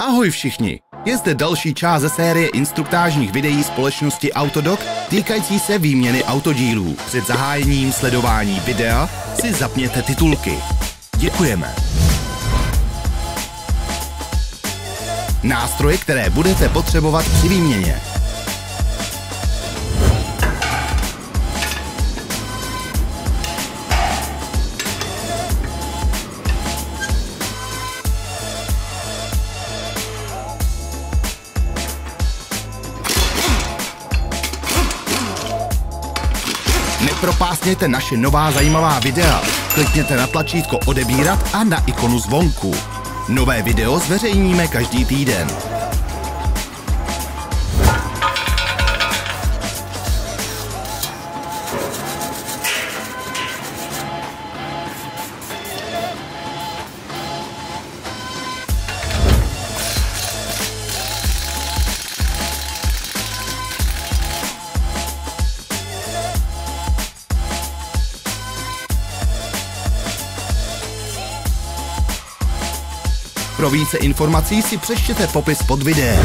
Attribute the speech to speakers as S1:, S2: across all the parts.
S1: Ahoj všichni! Je zde další část ze série instruktážních videí společnosti Autodoc týkající se výměny autodílů. Před zahájením sledování videa si zapněte titulky. Děkujeme! Nástroje, které budete potřebovat při výměně. Nepropásněte naše nová zajímavá videa. Klikněte na tlačítko odebírat a na ikonu zvonku. Nové video zveřejníme každý týden. Pro více informací si přečtěte popis pod videem.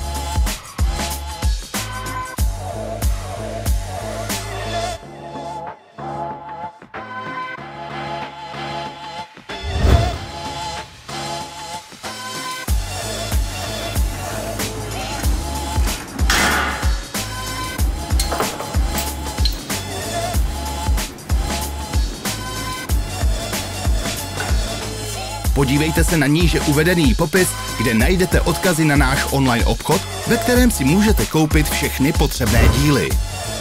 S1: Podívejte se na níže uvedený popis, kde najdete odkazy na náš online obchod, ve kterém si můžete koupit všechny potřebné díly.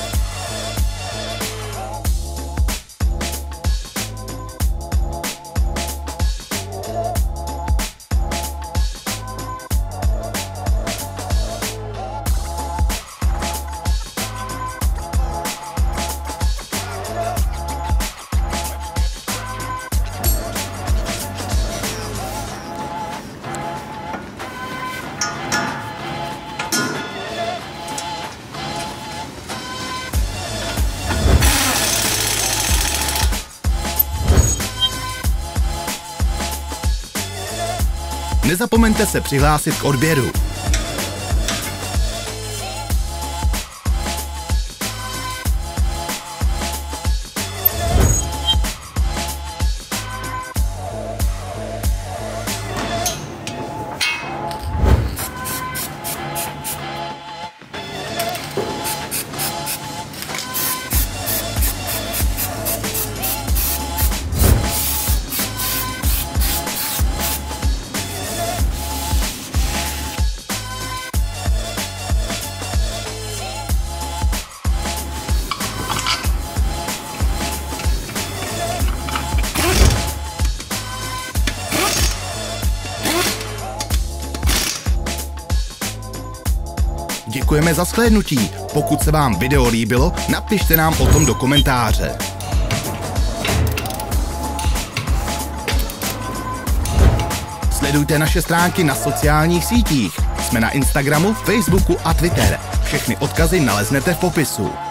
S1: Nezapomeňte se přihlásit k odběru. Děkujeme za shlédnutí. Pokud se vám video líbilo, napište nám o tom do komentáře. Sledujte naše stránky na sociálních sítích. Jsme na Instagramu, Facebooku a Twitter. Všechny odkazy naleznete v popisu.